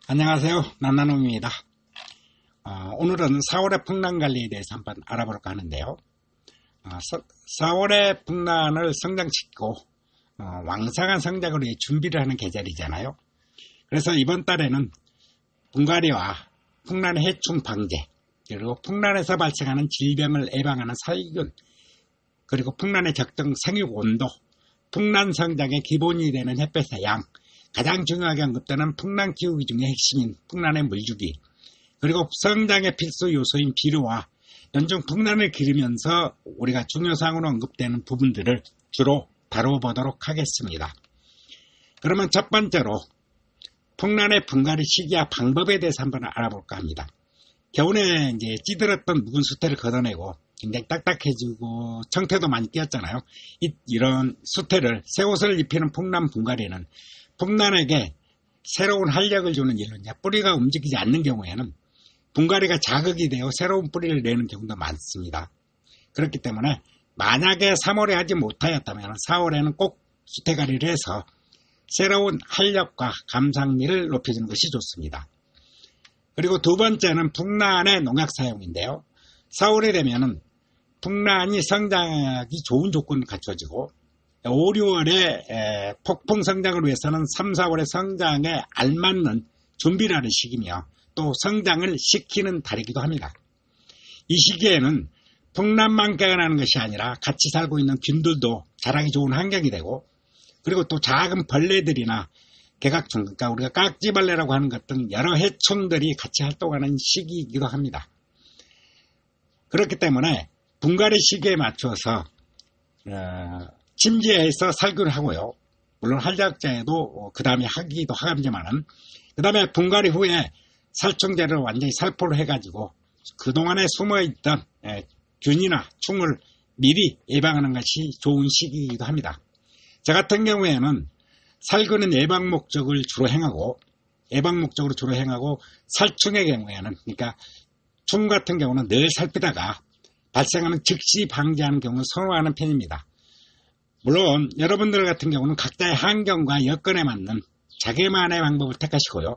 안녕하세요. 난나놈입니다. 오늘은 4월의 풍란관리에 대해서 한번 알아볼까 하는데요. 4월의 풍란을 성장시키고 왕성한 성장을 위해 준비를 하는 계절이잖아요. 그래서 이번 달에는 분갈이와 풍란의 해충 방제, 그리고 풍란에서 발생하는 질병을 예방하는 살균, 그리고 풍란의 적정 생육 온도, 풍란 성장의 기본이 되는 햇볕의 양, 가장 중요하게 언급되는 풍란 키우기 중에 핵심인 풍란의 물주기, 그리고 성장의 필수 요소인 비료와 연중 풍란을 기르면서 우리가 중요사항으로 언급되는 부분들을 주로 다뤄보도록 하겠습니다. 그러면 첫 번째로 풍란의 분갈이 시기와 방법에 대해서 한번 알아볼까 합니다. 겨울에 이제 찌들었던 묵은 수태를 걷어내고 굉장히 딱딱해지고 청태도 많이 띄었잖아요. 이런 수태를 새 옷을 입히는 풍란 분갈이는 풍란에게 새로운 활력을 주는 일로 뿌리가 움직이지 않는 경우에는 분갈이가 자극이 되어 새로운 뿌리를 내는 경우도 많습니다. 그렇기 때문에 만약에 3월에 하지 못하였다면 4월에는 꼭 수태갈이를 해서 새로운 활력과 감상미를 높여주는 것이 좋습니다. 그리고 두 번째는 풍란의 농약 사용인데요. 4월이 되면은 풍란이 성장하기 좋은 조건이 갖춰지고 5, 6월에 폭풍 성장을 위해서는 3, 4월의 성장에 알맞는 준비를 하는 시기며 또 성장을 시키는 달이기도 합니다. 이 시기에는 풍란만 깨어나는 것이 아니라 같이 살고 있는 균들도 자라기 좋은 환경이 되고, 그리고 또 작은 벌레들이나 개각충, 그러니까 우리가 깍지벌레라고 하는 것 등 여러 해충들이 같이 활동하는 시기이기도 합니다. 그렇기 때문에 분갈이 시기에 맞춰서 침지해서 살균을 하고요. 물론 한약자에도 그 다음에 하기도 하지만은, 그 다음에 분갈이 후에 살충제를 완전히 살포를 해가지고 그동안에 숨어있던 균이나 충을 미리 예방하는 것이 좋은 시기이기도 합니다. 저 같은 경우에는 살균은 예방 목적으로 주로 행하고 살충의 경우에는, 그러니까 충 같은 경우는 늘 살피다가 발생하는 즉시 방지하는 경우를 선호하는 편입니다. 물론 여러분들 같은 경우는 각자의 환경과 여건에 맞는 자기만의 방법을 택하시고요.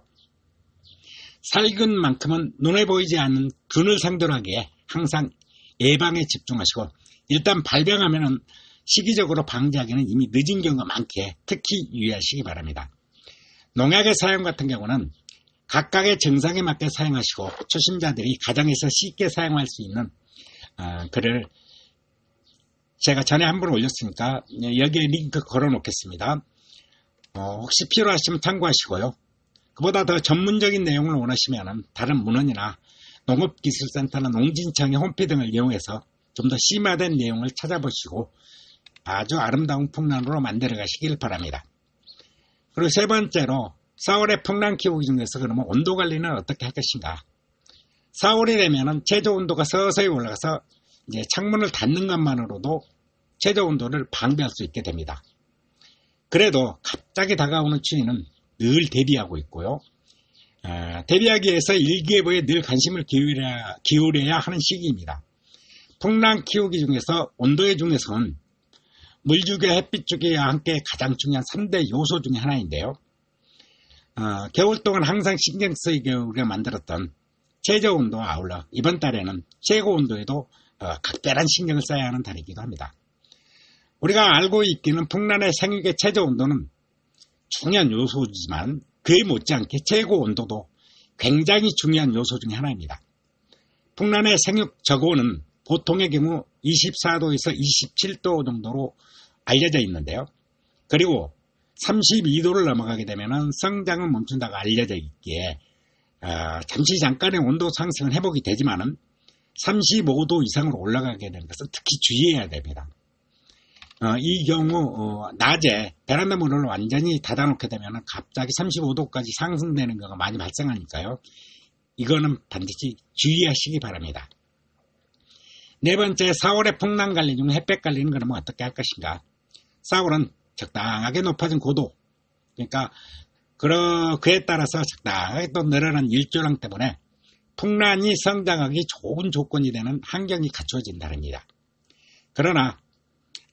살균만큼은 눈에 보이지 않는 균을 상대로 하기에 항상 예방에 집중하시고, 일단 발병하면 시기적으로 방지하기는 이미 늦은 경우가 많기에 특히 유의하시기 바랍니다. 농약의 사용 같은 경우는 각각의 증상에 맞게 사용하시고, 초심자들이 가정에서 쉽게 사용할 수 있는 글을 제가 전에 한번 올렸으니까 여기에 링크 걸어 놓겠습니다. 혹시 필요하시면 참고하시고요. 그보다 더 전문적인 내용을 원하시면 다른 문헌이나 농업기술센터나 농진청의 홈페이지 등을 이용해서 좀 더 심화된 내용을 찾아보시고 아주 아름다운 풍란으로 만들어 가시길 바랍니다. 그리고 세 번째로 4월에 풍란 키우기 중에서 그러면 온도 관리는 어떻게 할 것인가. 4월이 되면은 최저 온도가 서서히 올라가서 이제 창문을 닫는 것만으로도 최저 온도를 방비할 수 있게 됩니다. 그래도 갑자기 다가오는 추위는 늘 대비하고 있고요. 대비하기 위해서 일기예보에 늘 관심을 기울여야 하는 시기입니다. 풍란 키우기 중에서 온도의 중에서는 물주기와 햇빛주기와 함께 가장 중요한 3대 요소 중에 하나인데요. 겨울 동안 항상 신경 쓰이게 우리가 만들었던 최저 온도와 아울러 이번 달에는 최고 온도에도 각별한 신경을 써야 하는 달이기도 합니다. 우리가 알고 있기는 풍란의 생육의 최저 온도는 중요한 요소지만 그에 못지않게 최고 온도도 굉장히 중요한 요소 중에 하나입니다. 풍란의 생육 저고온은 보통의 경우 24도에서 27도 정도로 알려져 있는데요. 그리고 32도를 넘어가게 되면 성장은 멈춘다고 알려져 있기에 잠깐의 온도 상승은 회복이 되지만은 35도 이상으로 올라가게 되는 것은 특히 주의해야 됩니다. 이 경우 낮에 베란다 문을 완전히 닫아놓게 되면 갑자기 35도까지 상승되는 경우가 많이 발생하니까요. 이거는 반드시 주의하시기 바랍니다. 네 번째, 4월의 풍란 관리 중 햇볕 관리는 그러면 어떻게 할 것인가. 4월은 적당하게 높아진 고도, 그러니까 그에 따라서 적당하게 또 늘어난 일조량 때문에 풍란이 성장하기 좋은 조건이 되는 환경이 갖추어진다는니다. 그러나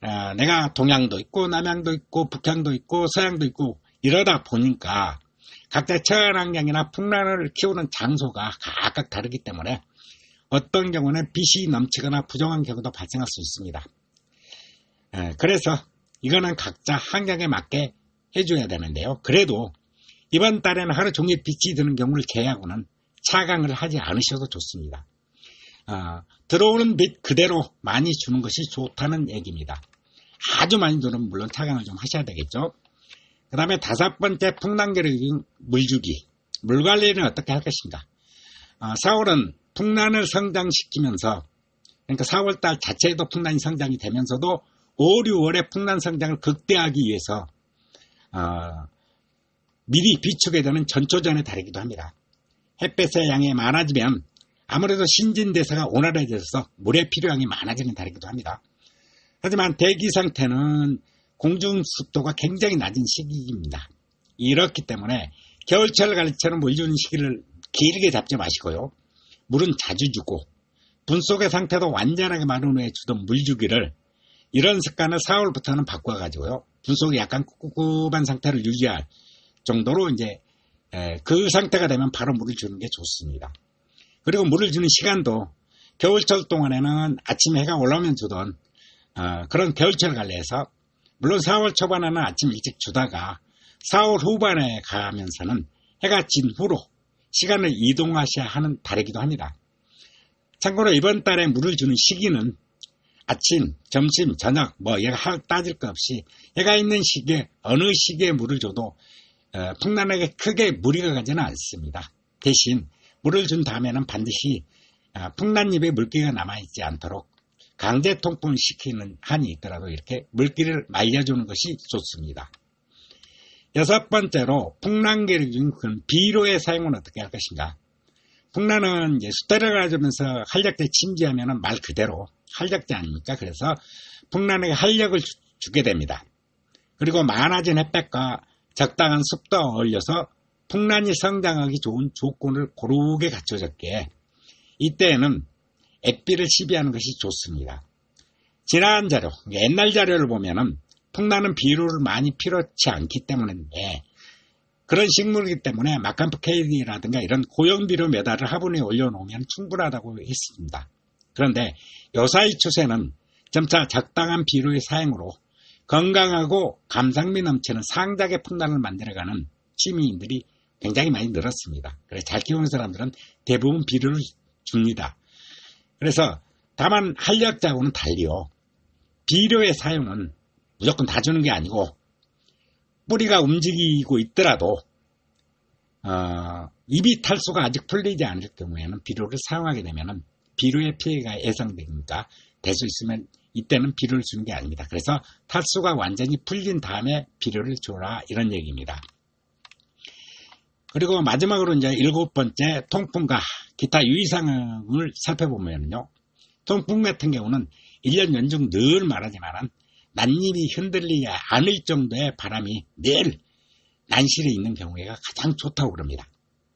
내가 동양도 있고 남양도 있고 북향도 있고 서양도 있고 이러다 보니까 각자 처한환경이나 풍란을 키우는 장소가 각각 다르기 때문에 어떤 경우는 빛이 넘치거나 부정한 경우도 발생할 수 있습니다. 그래서 이거는 각자 환경에 맞게 해줘야 되는데요. 그래도 이번 달에는 하루 종일 빛이 드는 경우를 제외하고는 차광을 하지 않으셔도 좋습니다. 들어오는 빛 그대로 많이 주는 것이 좋다는 얘기입니다. 아주 많이 들어오면 물론 차광을 좀 하셔야 되겠죠. 그 다음에 5번째 풍란계력인 물주기. 물관리는 어떻게 할 것인가. 4월은 풍란을 성장시키면서, 그러니까 4월달 자체에도 풍란이 성장이 되면서도 5, 6월에 풍란 성장을 극대화하기 위해서 미리 비추게 되는 전초전에 다르기도 합니다. 햇볕의 양이 많아지면 아무래도 신진대사가 원활해져서 물의 필요량이 많아지는 다르기도 합니다. 하지만 대기 상태는 공중 습도가 굉장히 낮은 시기입니다. 이렇기 때문에 겨울철 가을철은 물 주는 시기를 길게 잡지 마시고요. 물은 자주 주고 분 속의 상태도 완전하게 마른 후에 주던 물 주기를 이런 습관을 4월부터는 바꿔가지고요. 분 속이 약간 꿉꿉한 상태를 유지할 정도로 이제 그 상태가 되면 바로 물을 주는 게 좋습니다. 그리고 물을 주는 시간도 겨울철 동안에는 아침에 해가 올라오면 주던 그런 겨울철 관리에서 물론 4월 초반에는 아침 일찍 주다가 4월 후반에 가면서는 해가 진 후로 시간을 이동하셔야 하는 달이기도 합니다. 참고로 이번 달에 물을 주는 시기는 아침, 점심, 저녁 얘가 따질 것 없이 해가 있는 시기에 어느 시기에 물을 줘도 풍란에게 크게 무리가 가지는 않습니다. 대신 물을 준 다음에는 반드시 풍란잎에 물기가 남아있지 않도록 강제 통풍을 시키는 한이 있더라도 이렇게 물기를 말려주는 것이 좋습니다. 6번째로 풍란계를 준 비료의 사용은 어떻게 할 것인가. 풍란은 이제 숫대를 가지면서 활력제 침지하면 말 그대로 활력제 아닙니까? 그래서 풍란에게 활력을 주게 됩니다. 그리고 많아진 햇볕과 적당한 습도가 어울려서 풍란이 성장하기 좋은 조건을 고르게 갖춰졌기에 이때에는 액비를 시비하는 것이 좋습니다. 지난 자료, 옛날 자료를 보면은 풍란은 비료를 많이 필요치 않기 때문인데 그런 식물이기 때문에 마캄프 KD라든가 이런 고용비료 몇 알을 화분에 올려놓으면 충분하다고 했습니다. 그런데 요사이 추세는 점차 적당한 비료의 사용으로 건강하고 감상미 넘치는 상작의 풍란을 만들어가는 시민들이 굉장히 많이 늘었습니다. 그래서 잘 키우는 사람들은 대부분 비료를 줍니다. 그래서 다만 활력제하고는 달리요. 비료의 사용은 무조건 다 주는 게 아니고 뿌리가 움직이고 있더라도 잎이 탈수가 아직 풀리지 않을 경우에는 비료를 사용하게 되면 비료의 피해가 예상되니까 될 수 있으면 이때는 비료를 주는 게 아닙니다. 그래서 탈수가 완전히 풀린 다음에 비료를 줘라 이런 얘기입니다. 그리고 마지막으로 이제 7번째 통풍과 기타 유의사항을 살펴보면요. 통풍 같은 경우는 1년 연중 늘 말하지만 난잎이 흔들리지 않을 정도의 바람이 늘 난실에 있는 경우가 가장 좋다고 그럽니다.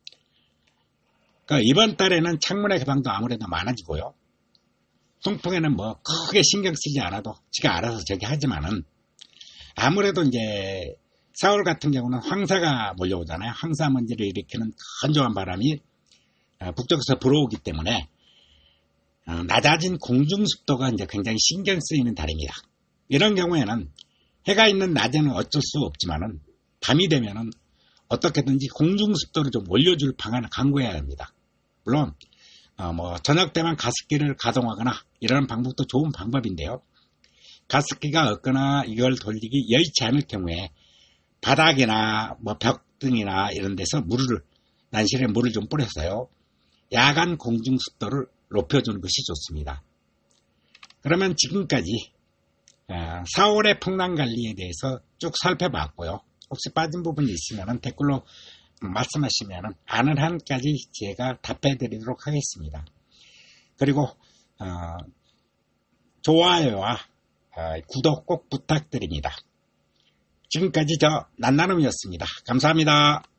그러니까 이번 달에는 창문의 개방도 아무래도 많아지고요. 통풍에는 뭐 크게 신경 쓰지 않아도 지가 알아서 저기 하지만은 아무래도 이제 4월 같은 경우는 황사가 몰려오잖아요. 황사 먼지를 일으키는 건조한 바람이 북쪽에서 불어오기 때문에 낮아진 공중 습도가 이제 굉장히 신경 쓰이는 달입니다. 이런 경우에는 해가 있는 낮에는 어쩔 수 없지만은 밤이 되면은 어떻게든지 공중 습도를 좀 올려줄 방안을 강구해야 합니다. 물론 저녁 때만 가습기를 가동하거나 이런 방법도 좋은 방법인데요. 가습기가 없거나 이걸 돌리기 여의치 않을 경우에 바닥이나 벽 등이나 이런 데서 난실에 물을 좀 뿌려서요. 야간 공중 습도를 높여주는 것이 좋습니다. 그러면 지금까지 4월의 풍란 관리에 대해서 쭉 살펴봤고요. 혹시 빠진 부분이 있으면 댓글로 말씀하시면 아는 한까지 제가 답해 드리도록 하겠습니다. 그리고 좋아요와 구독 꼭 부탁드립니다. 지금까지 저 난나눔이었습니다. 감사합니다.